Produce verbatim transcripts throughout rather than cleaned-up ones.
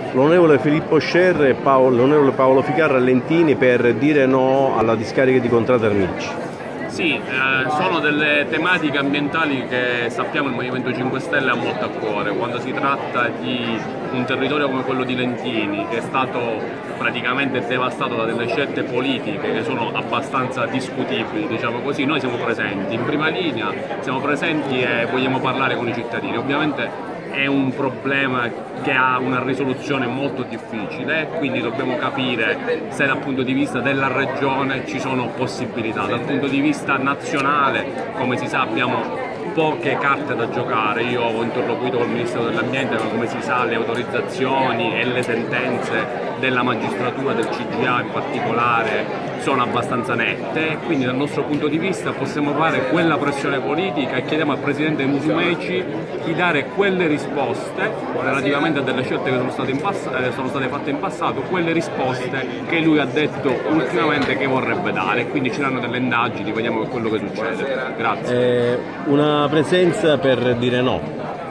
l'onorevole Filippo Scerra e l'onorevole Paolo Ficarra a Lentini per dire no alla discarica di Contrada Arnicci. Sì, eh, sono delle tematiche ambientali che sappiamo il Movimento cinque Stelle ha molto a cuore. Quando si tratta di un territorio come quello di Lentini, che è stato praticamente devastato da delle scelte politiche che sono abbastanza discutibili, diciamo così, noi siamo presenti in prima linea, siamo presenti e vogliamo parlare con i cittadini. Ovviamente è un problema che ha una risoluzione molto difficile, quindi dobbiamo capire se dal punto di vista della regione ci sono possibilità. Dal punto di vista nazionale, come si sa, abbiamo poche carte da giocare. Io ho interloquito con il Ministero dell'Ambiente, ma come si sa le autorizzazioni e le sentenze della magistratura, del C G A in particolare, sono abbastanza nette, quindi dal nostro punto di vista possiamo fare quella pressione politica e chiediamo al Presidente Musumeci di dare quelle risposte relativamente a delle scelte che sono state, in sono state fatte in passato, quelle risposte che lui ha detto ultimamente che vorrebbe dare, quindi ci danno delle indagini, vediamo quello che succede. Grazie. Eh, una presenza per dire no.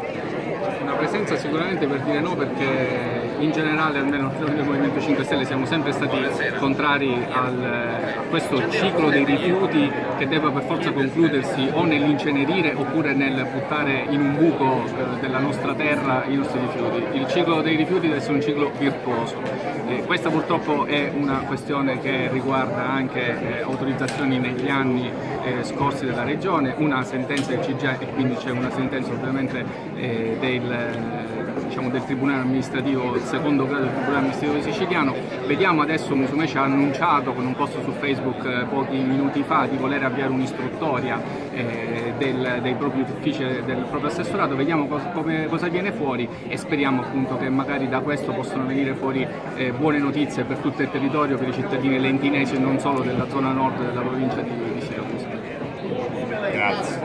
Una presenza sicuramente per dire no, perché in generale, almeno noi del Movimento cinque Stelle, siamo sempre stati contrari al, a questo ciclo dei rifiuti che deve per forza concludersi o nell'incenerire oppure nel buttare in un buco eh, della nostra terra i nostri rifiuti. Il ciclo dei rifiuti deve essere un ciclo virtuoso. Eh, questa purtroppo è una questione che riguarda anche eh, autorizzazioni negli anni eh, scorsi della Regione, una sentenza del C G A e quindi c'è una sentenza ovviamente eh, del, eh, diciamo, del Tribunale Amministrativo, il secondo grado del Tribunale Amministrativo siciliano. Vediamo adesso, Musumeci ha annunciato con un post su Facebook eh, pochi minuti fa di voler avviare un'istruttoria eh, del, dei propri uffici del proprio assessorato. Vediamo cos come, cosa viene fuori e speriamo appunto che magari da questo possano venire fuori eh, buone notizie per tutto il territorio, per i cittadini lentinesi e non solo della zona nord della provincia di, di Siracusa. Grazie.